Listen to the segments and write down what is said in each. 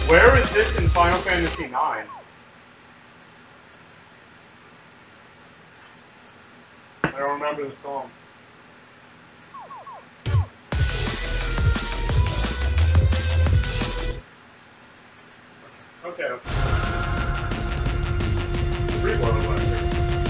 Where is this in Final Fantasy IX? I don't remember the song. Okay. Prelude electric.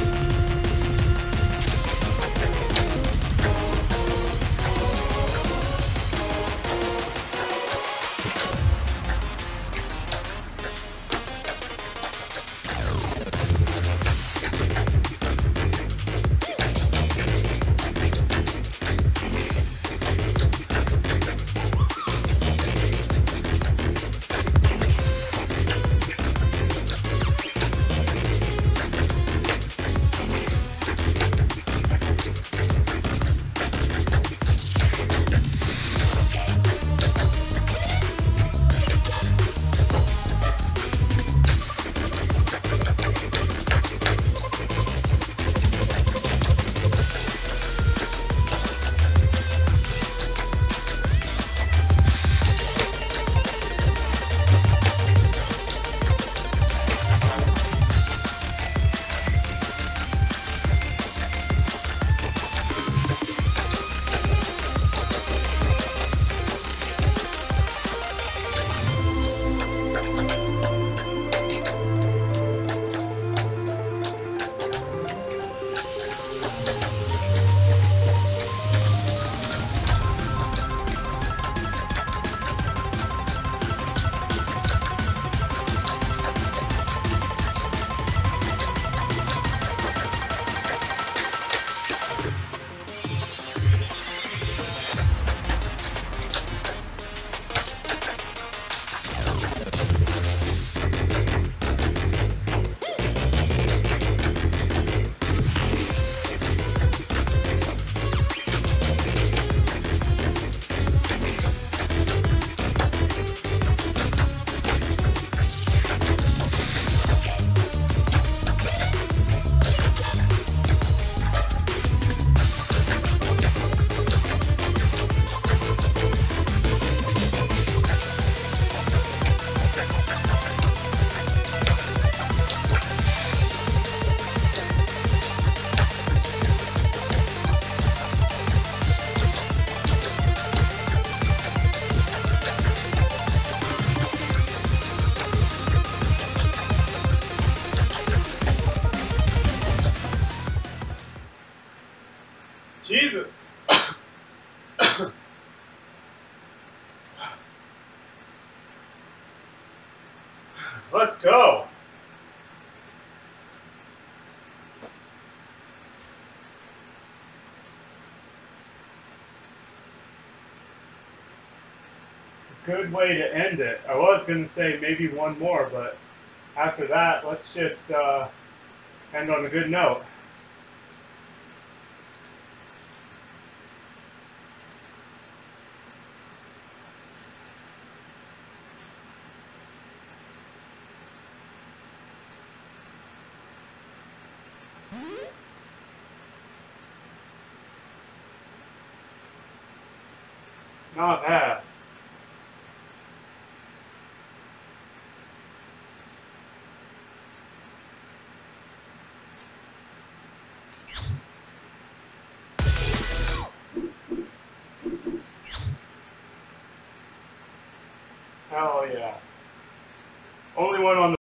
Jesus. Let's go. Good way to end it. I was going to say maybe one more, but after that, let's just end on a good note. Not bad. Hell yeah. Only one on the